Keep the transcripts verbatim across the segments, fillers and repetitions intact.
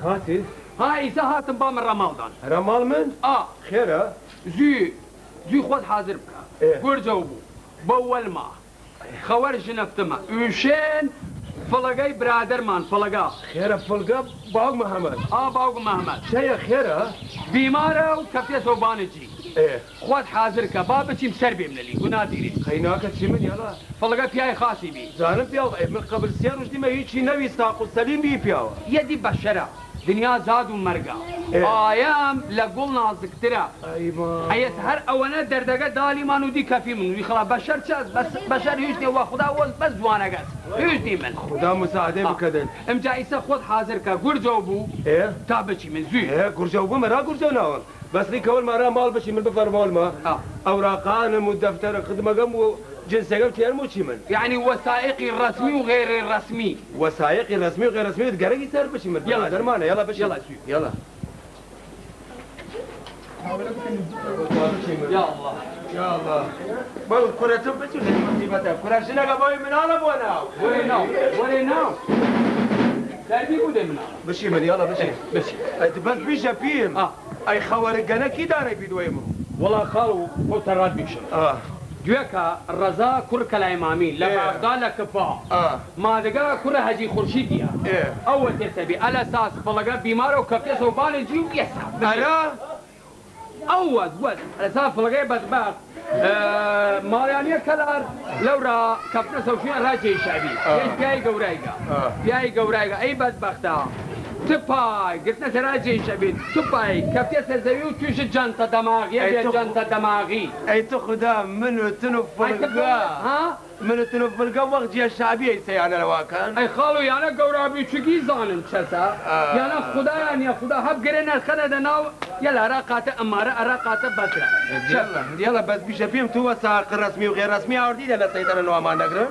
هاتي ها ئیسا هاتم با من ڕەماڵدان. رەماڵ من؟ ئا خێرە؟ زوی زوی خۆت حازر بکە. گورجە بوو بە وەلما خەوەر ژنەفتمە ئوشێن فڵەگەی برادەرمان فڵەگا. خێرە فڵگە باوک محەممەد. ئا باوک محەممەد چەیە خێرە؟ بیمارە و کە پێسەوە بانجی. خۆت حازر کە با بچیم سەر بێ منەلی و نادیری. خەیناکە چی من یاڵا؟ فڵگە پیای خاسی بی. زانم پیاوە من قبل سێ ڕۆژ دیمە هیچی نەویست تاقو سەلیم بی پیاوە. یەدی بەشەرە. دنیا زاد و مەرگە. ئایام لە گوڵ نازکترە. ئەیەت هەر ئەوەنە دەردەگە دالیمان و دی کەفی من وی خڵا بەشەر چەس بەشەر هیچ نیە وە خوددا وەز بەس جوانەگەس. هیچ نی من. خوددا مساعدەی بکەدەن. ئەمجا ئیسا خۆت حازر کە گورجە بوو تا بچی من زوی. گورجە بوو مەرا گورجە ناوە. بەسری کەوەل مارا ماڵ بچی من بفەرماڵمە. ئەوراقانم و دەفتەرە خدمەگەم و جنسەکەم تێرم چی من؟ يعني وثائقي الرسمي وغير الرسمي. وثائقي رسمي وغير رسمي تقرقي سر بشي من يلا درمانه يلا بشي يلا سوي يلا يا الله يا الله بقول كرة بشي مصيبتها كرة شنو قبوي من هذا بونا وين ناو وين ناو سالبي بودي من بشي من يلا بشي بشي تبان بيجا بيم اه اي خوارقنا كي داري بيدويمو والله خالو هو تراد بيشر اه دوێکە ڕەزا کوڕ کەلایمامی لە بەغدا لە کپا مادەگا کوڕە هەجی خورشیدیە ئەوە تێسەبی ئەلە ساس فڵەگە بیمارە و کەپێسەوە بانێجی و ئێستا ئەوە دووەت ئەسا فڵگەی بەدبەخت ماڵیانیە کەلار لەورا کەپنەسە شوێن ڕاجێی شەبی پیای گەورایگە پیای گەورایگە ئەی بەدبەختە تپای گرتنە سەراجێی شەبێت تپای کەپێسە زەوی و توێژە جانتە دەماغیە بێ جانتە دەماغی ئەی تو خوددا من و تن و فڵگا من و تن و فڵگا وەخت جێ شابی ئەی سەیانە لەواکەن ئەی خاڵ و یانە گەورابی چگی زانن چەسە یانە خوددایان یا خوددا هەبگەرێ نەرخەنە دەناو یەلا ئەراقاتە ئەمارە ئەراقاتە بەسرە یەڵە بەس بیشە پێم تو وەساق ڕسمی و غێرەسمی ئاوردیدە لە سەیتەرە نوامان دەگرن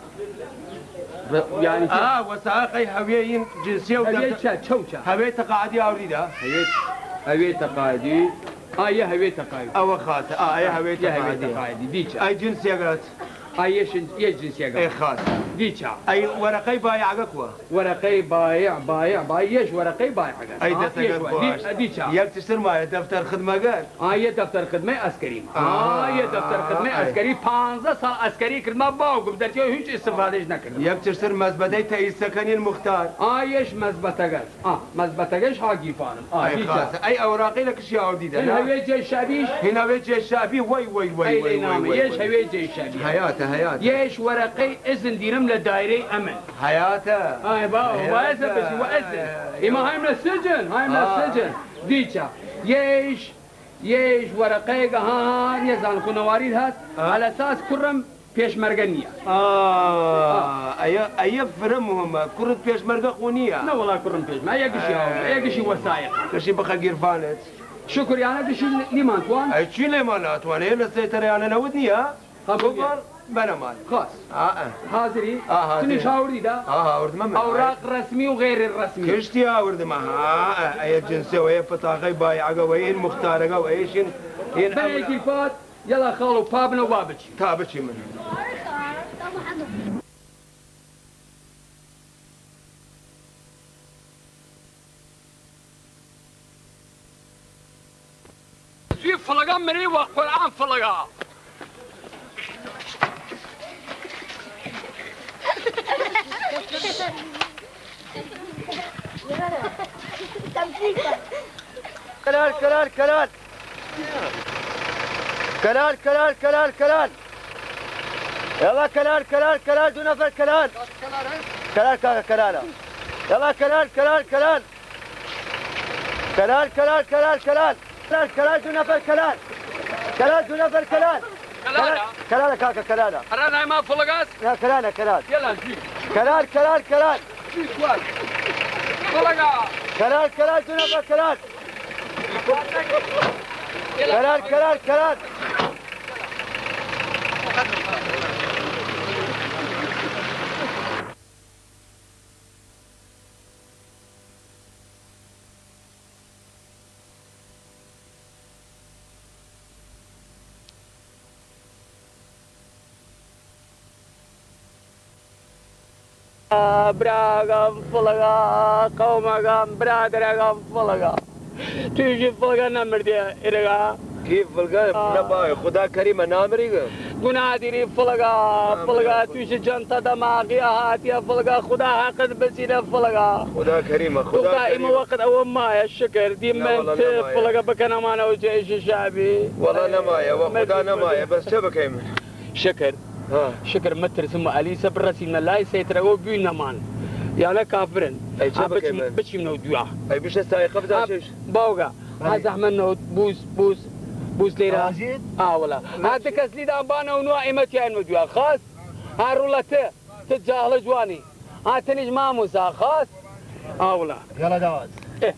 يعني اه وثائقي هويين جنسيه هوية تشوشة هوية تقاعدي أوريدا هوية هوية تقاعدي اه يا هوية تقاعدي او خاص اه يا هوية تقاعدي تقاعدي ديتش اي جنسيه قالت اي ايش ايش جنسيه قالت اي خاص ديتشا اي ورقي بايع قكوه ورقي بايع بايع بايع ايش ورقي بايع اي دفتر ديتشا ياك تشتر معي دفتر خدمه قال اه يا دفتر خدمه عسكري اه يا دفتر خدمه عسكري خمسة سال عسكري كلمه باوق بدرتي هیچ استفادهش نکرد ياك تشتر مزبدي تأييد سكني المختار اه ايش مزبتقش اه مزبتقش حاجي فانم اه اي خاص اي اوراقي لك اشياء عديده هنا هوية الشعبيش هنا هوية الشعبي وي وي وي وي وي ايش هوية الشعبي حياته حياته يش ورقي إذن ديرم لدائري أمن حياته هاي باو وإذن بس وإذن إما هاي من السجن هاي من السجن ديتشا يش يش ورقي ها يزان كنواريد هات على أساس كرم بيش مرقنية آه أي أي فرمهم كرة بيش مرقة خونية لا والله كرم بيش ما يقشي ما يقشي وثائق كشي بخا قرفانت شكر يعني قشي ليمان توان أي شي ليمان توان هي لسيتر يعني نودني ها خبر بنا مال خاص اه حاضري اه شنو شاوردي ده اه اورد ما اوراق رسمي وغير الرسمي كشتي اورد ما ها اي جنسيه وهي بطاقه بايعه وهي مختاره وهي شن هي بيجي الفات يلا خالو بابنا وبابتش تابتشي من في فلقان مني وقرآن فلقان كلال كلال كلال كلال كلال كلال كلال يلا كلال كلال كلال دون نفر كلال كلال كلال كلال يلا كلال كلال كلال كلال كلال كلال كلال كلال كلال دون نفر كلال كلال دون نفر كلال كلال كلال كاكا كلال أنا ما فلقاس لا كلال كلال يلا جي كلال كلال كلال جي سؤال فلقا كلال كلال دون نفر كلال كلال كلال كلال براقم فلقا قومقم برادرقم فلقا تویشی فلقا نمردی ارقا كيف فلقا نباي خدا كريم نامري گناه دیری فلقا فلقا تویشی جنتا دماغی هاتیا فلقا خدا حقت بسینا فلقا خدا كريم خدا دائما وقت اول ما الشكر دي ما انت فلقا بكنا معنا وجيش شعبي والله نمايا وخدا نمايا بس شبكه يمن شكر ها شكر متر ثم اليسا برسينا لا يسيترو بينا مان يعني كافرن اي شبكه يمن بتشي من ودوا اي بيش استاي قبضه شيش باوغا هذا احمد بوس بوس بوس ليرا اه والله هذا كسلي دام بانا ونوائمتي عن ودوا خاص هارولته تتجاهل جواني هاتني ما موسى خاص اه والله يلا داوز ايه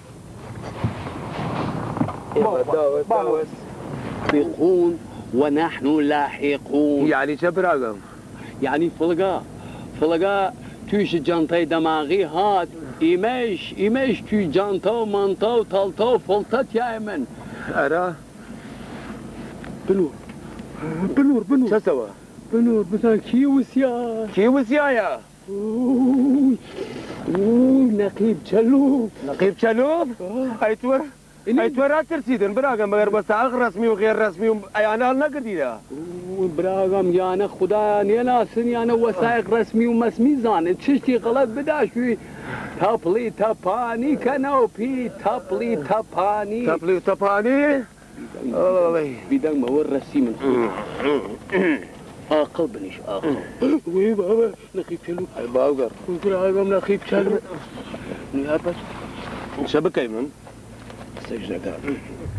يلا داوز داوز سابقون ونحن لاحقون يعني شبراقم يعني فلقا فلقا توش جانتاي دماغي هات إيمش إيمش توي جانتاو مانتاو تالتاو فلتات يا إيمن أرى بنور بنور بنور شو سوى؟ بنور مثلا كيوس يا كيوس يا يا أوه أوه نقيب شلوف نقيب شلوف؟ أيتور أيتور ترسيدن براقم غير بس رسمي وغير رسمي أيانا لنا قديدة براغم يانا خدا نيناسن يانا وثائق رسمي ومسمي زان تشتي غلط بدا شوي تابلي تاباني كنوبي تابلي تاباني تابلي تاباني والله بدن ما ورسي من اقل بنيش اقل وي بابا نخيب شلو الباوغر براغم نخيب شلو نهابس شبكة يمن سجدة قال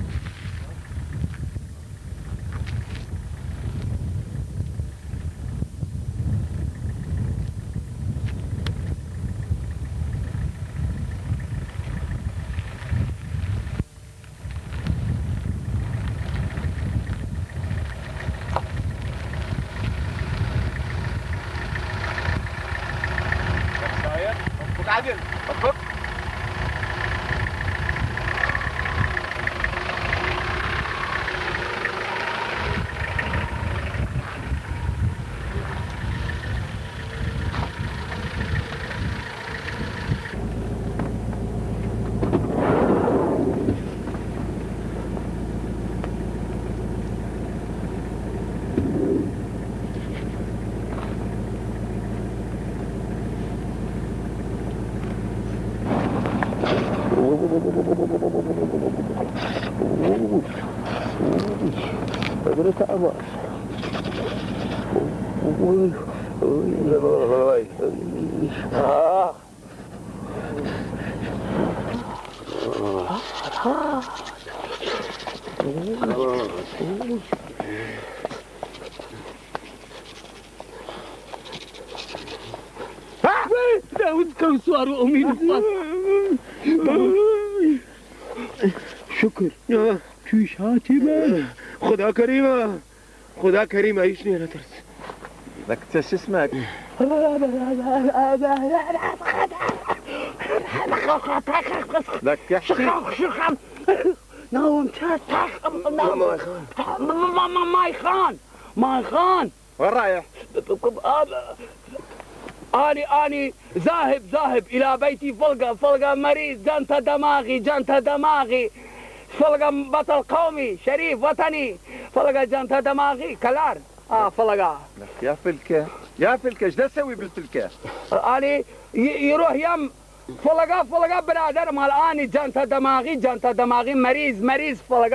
عادل اتفضل قدرت أبغى آه داود كوسوار وأمين شكر توش هاتي خدا كريمة خدا كريمة ايشني انا ترس لك تش اسمك لك يحكي ناوم تاخ ماي خان ماي خان ماي خان وين رايح؟ اني اني ذاهب ذاهب الى بيتي فلقة فلقة مريض جنت دماغي جنت دماغي فلقة بطل قومي شريف وطني فلقة جنت دماغي كلار اه فلقة يا فلكة يا فلكة ايش تسوي بالفلكة؟ اني يروح يم فلقة فلقة برادر مال اني جنت دماغي جنت دماغي مريض مريض فلقة